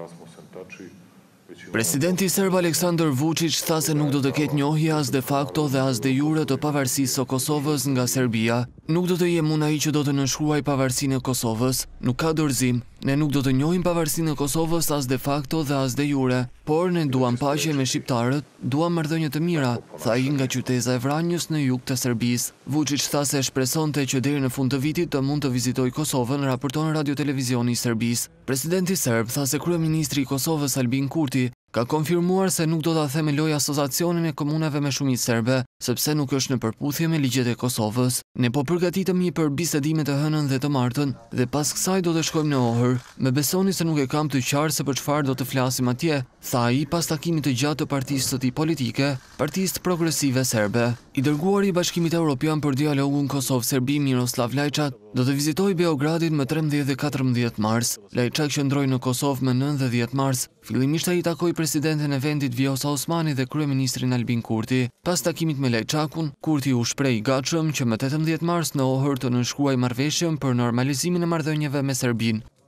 Presidenti serb Aleksandar Vučić tha se nuk do të ketë njohje as de facto dhe as de jure të pavarësisë së Kosovës nga Serbia. Nuk do të jem unë ai që do të nënshkruaj pavarësinë e Kosovës. Nuk ka dorëzim. Ne nuk do të njohim pavarësinë e Kosovës as de facto dhe as de jure, por ne duam paqe me shqiptarët, duam marrëdhënie të mira, tha ai nga qyteza e Vranjës në jug të Serbisë. Vučić tha se shpresonte që deri në fund të vitit të mund të vizitojë Kosovën, raporton Radio-Televizioni i Serbisë. Presidenti serb tha se kryeministri i Kosovës Albin Kurti ka konfirmuar se nuk do ta themelojë asociacionin e komunave me shumicë serbe, sepse nuk është në përputhje me ligjet e Kosovës. Ne po përgatitemi për bisedime të hënën dhe të martën dhe pas kësaj do të shkojmë në Ohër. Më besoni se nuk e kam të qartë se për çfarë do të flasim atje, tha ai pas takimit të gjatë të partisë së tij politike, Partisë Progresive Serbe. I dërguari i Bashkimit Evropian për dialogun Kosovë-Serbi Miroslav Lajçak do të vizitojë Beogradin më 13 dhe 14 mars. Lajçak qëndroi në Kosovë më 9 dhe 10 mars. Fillimisht ai takoi presidenten e vendit Vjosa Osmani dhe kryeministrin Albin Kurti. Pas takimit me Lajçakun, Kurti u shpreh i gatshëm që më 18 mars në Ohër të nënshkruajë marrëveshjen për normalizimin e marrëdhënieve me Serbinë.